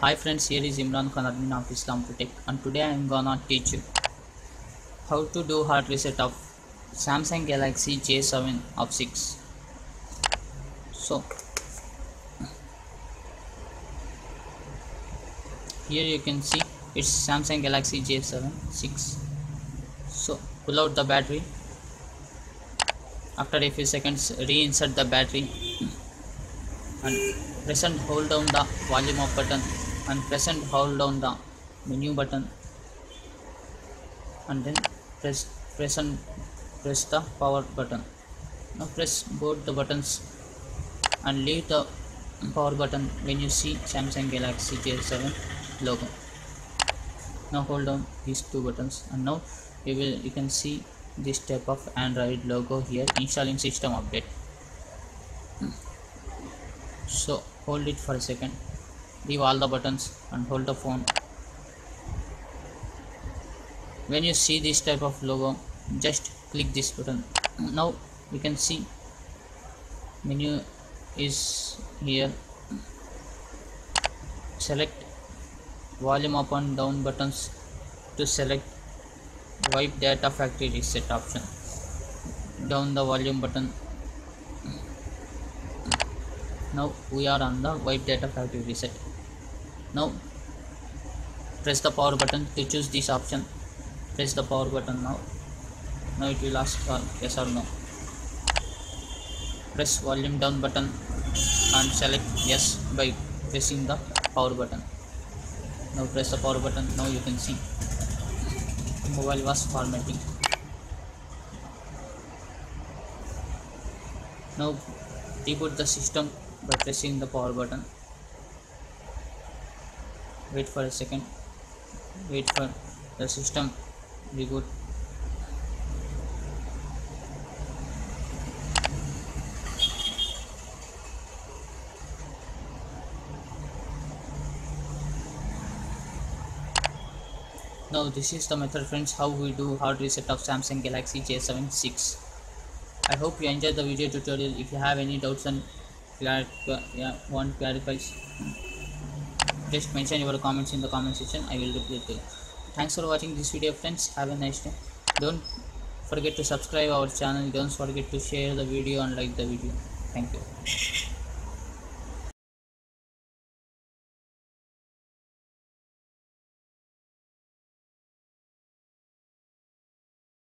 Hi friends, here is Imran Khan, admin of Islam Tech, and today I am gonna teach you how to do hard reset of Samsung Galaxy J7 of 6. So here you can see it's Samsung Galaxy J7 6. So pull out the battery. After a few seconds, reinsert the battery and press and hold down the volume up button and press and hold down the menu button and then press the power button. Now press both the buttons and leave the power button when you see Samsung Galaxy J7 logo. Now hold down these two buttons and now you can see this type of Android logo here, installing system update. So hold it for a second, leave all the buttons and hold the phone. When you see this type of logo, just click this button. Now you can see menu is here. Select volume up and down buttons to select wipe data factory reset option. Down the volume button. Now we are on the wipe data factory reset. Now press the power button to choose this option. Press the power button now. Now it will ask for yes or no. Press volume down button and select yes by pressing the power button. Now press the power button. Now you can see mobile was formatting. Now reboot the system by pressing the power button. Wait for a second. Wait for the system reboot. Now this is the method friends how we do hard reset of Samsung Galaxy J7 6. I hope you enjoyed the video tutorial. If you have any doubts and want clarifies, just mention your comments in the comment section. I will reply to you. Thanks for watching this video friends. Have a nice day. Don't forget to subscribe our channel. Don't forget to share the video and like the video. Thank you.